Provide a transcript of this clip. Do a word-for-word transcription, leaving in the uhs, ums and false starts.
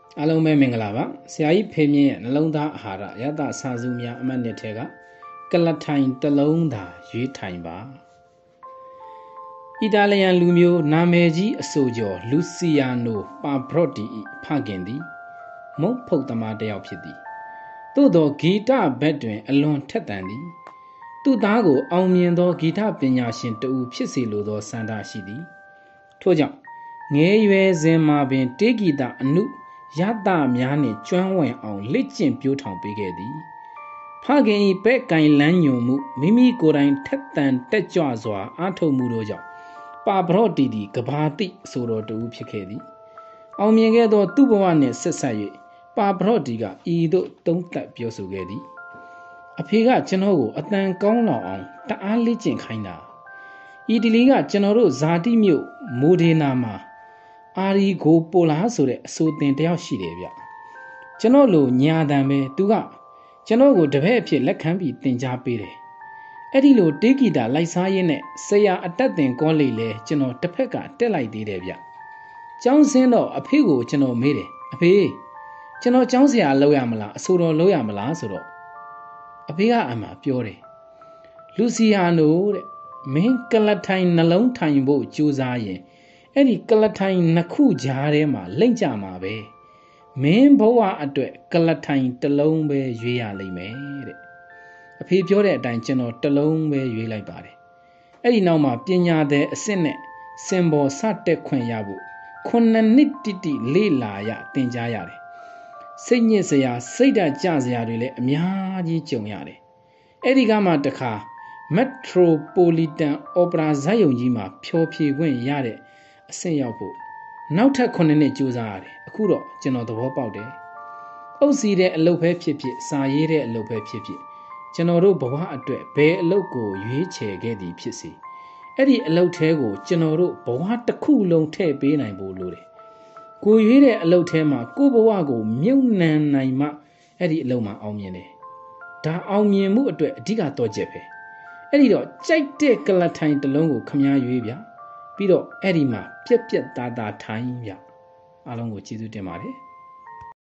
အားလုံးပဲမင်္ဂလာပါဆရာကြီးဖေမြင့်ရဲ့နှလုံးသားအာဟာရရတစာစုများအမှတ်နှစ်ထဲကကလထိုင်တစ်လုံးသာရွေးထိုင်ပါအီတာလီယန်လူမျိုးနာမည်ကြီးအဆိုကျော်လူစီယာနိုပါဘရော့တီ၏ဖခင်သည်မုတ်ဖုတ်သမားတစ်ယောက်ဖြစ်သည်သို့သောဂီတဘက်တွင်အလွန်ထက်သန်သည်သူ့သားကိုအောင်မြင်သောဂီတပညာရှင်တဦးဖြစ်စေလိုသောဆန္ဒရှိသည်ထို့ကြောင့်ငယ်ရွယ်စဉ်မှာပင်တေးဂီတအနုရတများနှင့်ကျွမ်းဝင်အောင်လက်ကျင့်ပြိုးထောင်ပေးခဲ့သည်ဖခင်၏ပဲ့ကင်လန်းညွန်မှုမိမိကိုယ်တိုင်ထက်သန်တက်ကြွစွာအားထုတ်မှုတို့ကြောင့်ပါဘရော့တီသည်ကဘာတိဆိုတော်တူဖြစ်ခဲ့သည်အောင်မြင်ခဲ့သောသူ့ဘဝနှင့်ဆက်ဆက်၍ပါဘရော့တီကဤသို့သုံးသပ်ပြောဆိုခဲ့သည်အဖေကကျွန်တော်ကိုအတန်ကောင်းလောက်အောင်တအားလေ့ကျင့်ခိုင်းတာအီတလီကကျွန်တော်တို့ဇာတိမြို့မိုဒေနာမှာအာရီဂိုပိုလာဆိုတဲ့အဆိုတင်တယောက်ရှိတယ်ဗျကျွန်တော်လိုညာတန်ပဲသူကကျွန်တော်ကိုတပည့်အဖြစ်လက်ခံပြီးသင်ကြားပေးတယ်အဲ့ဒီလိုတေးဂီတာလိုက်စားရင်းနဲ့ဆရာအတက်တင်ကောလိပ်လဲကျွန်တော်တစ်ဖက်ကတက်လိုက်သေးတယ်ဗျကျောင်းဆင်းတော့အဖေကိုကျွန်တော်မေးတယ်အဖေကျွန်တော်ကျောင်းဆရာလုပ်ရမလားအဆိုတော်လုပ်ရမလားဆိုတော့အဖေကအမှပြောတယ်လူစီယာနိုတဲ့မင်းကလထိုင်နှလုံးထိုင်ဖို့ကြိုးစားရင်အဲ့ဒီကလထိုင်နှစ်ခုကြားထဲမှာလိမ့်ကြမှာပဲမင်းဘဝအတွက်ကလထိုင်တစ်လုံးပဲရွေးရလိမ့်မယ်တဲ့အဖေပြောတဲ့အတိုင်းကျွန်တော်တစ်လုံးပဲရွေးလိုက်ပါတယ်အဲ့ဒီနောက်မှာပညာတဲ့အစ်စ်နဲ့စင်ပေါ်စတက်ခွင့်ရဖို့ခုနှစ်နှစ်တိတိလေ့လာရသင်ကြားရတယ်စိတ်ညစ်စရာစိတ်ဓာတ်ကျစရာတွေလည်းအများကြီးကြုံရတယ်အဲ့ဒီကမှတခါမက်ထရိုပိုလီတန်အော်ပရာဇာတ်ရုံကြီးမှာဖျော်ဖြေခွင့်ရတဲ့အဆင့်ရောက်ဖို့နောက်ထပ်ခုနှစ်နှစ်ကြိုးစားရတယ်အခုတော့ကျွန်တော်သဘောပေါက်တယ်အုပ်စီတဲ့အလုပ်ပဲဖြစ်ဖြစ်စာရေးတဲ့အလုပ်ပဲဖြစ်ဖြစ်ကျွန်တော်တို့ဘဝအတွက်ဘယ်အလုပ်ကိုရွေးချယ်ခဲ့သည်ဖြစ်စေအဲ့ဒီအလုပ်ထဲကိုကျွန်တော်တို့ဘဝတစ်ခုလုံးထည့်ပေးနိုင်ဖို့လိုတယ်ကိုရွေးတဲ့အလုပ်ထဲမှာကိုဘဝကိုမြုပ်နှံနိုင်မှအဲ့ဒီအလုပ်မှာအောင်မြင်တယ်ဒါအောင်မြင်မှုအတွက်အဓိကတော့ချက်ပဲအဲ့ဒီတော့ကြိုက်တဲ့ကလထိုင်တစ်လုံးကိုခမားရွေးဗျပြီးတော့အဲ့ဒီမှာပြက်ပြက်သားသားထိုင်ဗျအားလုံးကိုကျေးဇူးတင်ပါတယ်